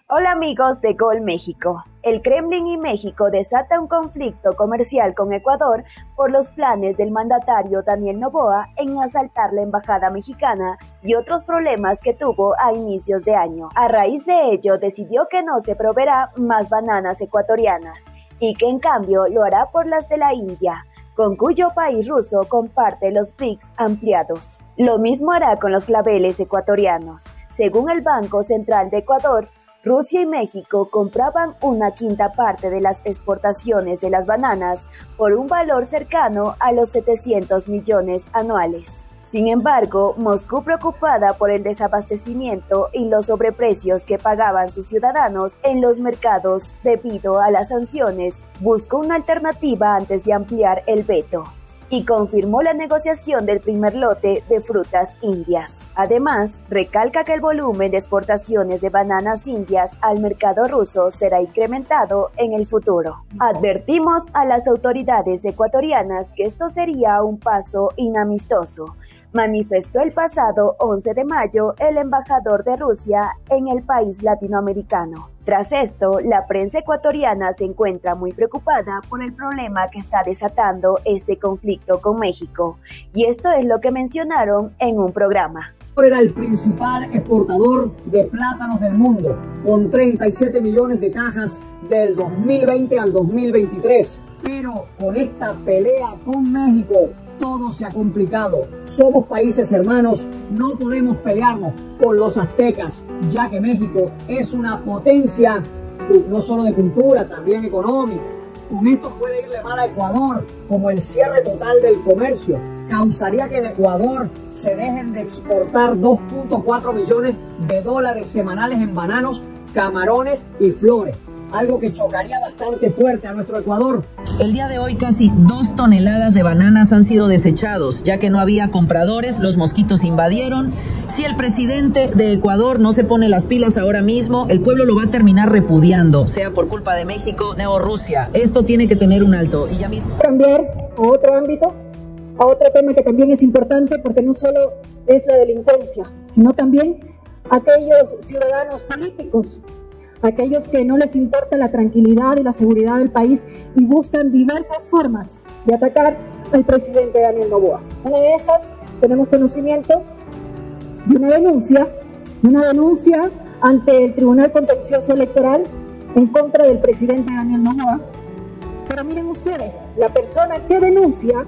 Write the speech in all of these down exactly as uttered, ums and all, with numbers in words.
Hola amigos de Gol México. El Kremlin y México desata un conflicto comercial con Ecuador por los planes del mandatario Daniel Noboa en asaltar la embajada mexicana y otros problemas que tuvo a inicios de año. A raíz de ello, decidió que no se proveerá más bananas ecuatorianas y que en cambio lo hará por las de la India, con cuyo país ruso comparte los B R I C S ampliados. Lo mismo hará con los claveles ecuatorianos. Según el Banco Central de Ecuador, Rusia y México compraban una quinta parte de las exportaciones de las bananas por un valor cercano a los setecientos millones anuales. Sin embargo, Moscú, preocupada por el desabastecimiento y los sobreprecios que pagaban sus ciudadanos en los mercados debido a las sanciones, buscó una alternativa antes de ampliar el veto y confirmó la negociación del primer lote de frutas indias. Además, recalca que el volumen de exportaciones de bananas indias al mercado ruso será incrementado en el futuro. Advertimos a las autoridades ecuatorianas que esto sería un paso inamistoso, manifestó el pasado once de mayo el embajador de Rusia en el país latinoamericano. Tras esto, la prensa ecuatoriana se encuentra muy preocupada por el problema que está desatando este conflicto con México, y esto es lo que mencionaron en un programa. Era el principal exportador de plátanos del mundo, con treinta y siete millones de cajas del dos mil veinte al dos mil veintitrés. Pero con esta pelea con México, todo se ha complicado. Somos países hermanos, no podemos pelearnos con los aztecas, ya que México es una potencia no solo de cultura, también económica. Con esto puede irle mal a Ecuador, como el cierre total del comercio. Causaría que en Ecuador se dejen de exportar dos punto cuatro millones de dólares semanales en bananos, camarones y flores. Algo que chocaría bastante fuerte a nuestro Ecuador. El día de hoy casi dos toneladas de bananas han sido desechados, ya que no había compradores, los mosquitos invadieron. Si el presidente de Ecuador no se pone las pilas ahora mismo, el pueblo lo va a terminar repudiando, sea por culpa de México o Rusia. Esto tiene que tener un alto y ya mismo. Cambiar a otro ámbito, a otro tema que también es importante, porque no solo es la delincuencia, sino también aquellos ciudadanos políticos, aquellos que no les importa la tranquilidad y la seguridad del país y buscan diversas formas de atacar al presidente Daniel Noboa. Una de esas, tenemos conocimiento de una denuncia, de una denuncia ante el Tribunal Contencioso Electoral en contra del presidente Daniel Noboa. Pero miren ustedes, la persona que denuncia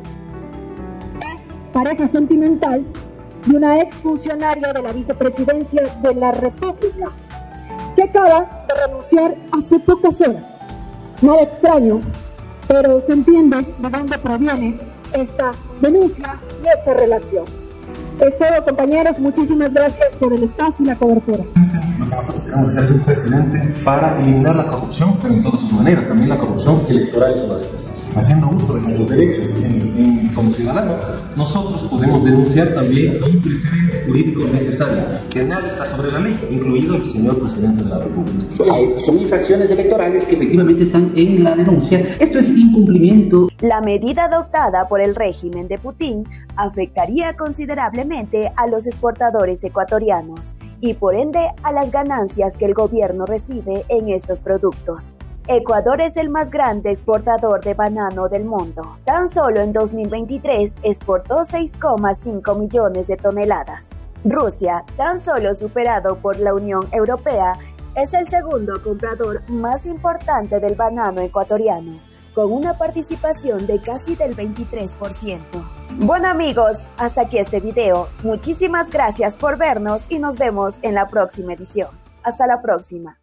es pareja sentimental de una exfuncionaria de la vicepresidencia de la República, que acaba de renunciar hace pocas horas. Nada extraño, pero se entiende de dónde proviene esta denuncia y esta relación. Es todo, compañeros, muchísimas gracias por el espacio y la cobertura. Lo que nosotros queremos es un presidente para eliminar la corrupción, pero en todas sus maneras, también la corrupción electoral es una de estas. Haciendo uso de nuestros derechos en, en, como ciudadanos, nosotros podemos denunciar también un precedente jurídico necesario, que nadie está sobre la ley, incluido el señor presidente de la República. Son infracciones electorales que efectivamente están en la denuncia. Esto es incumplimiento. La medida adoptada por el régimen de Putin afectaría considerablemente a los exportadores ecuatorianos y por ende a las ganancias que el gobierno recibe en estos productos. Ecuador es el más grande exportador de banano del mundo. Tan solo en dos mil veintitrés exportó seis coma cinco millones de toneladas. Rusia, tan solo superado por la Unión Europea, es el segundo comprador más importante del banano ecuatoriano, con una participación de casi del veintitrés por ciento. Bueno amigos, hasta aquí este video. Muchísimas gracias por vernos y nos vemos en la próxima edición. Hasta la próxima.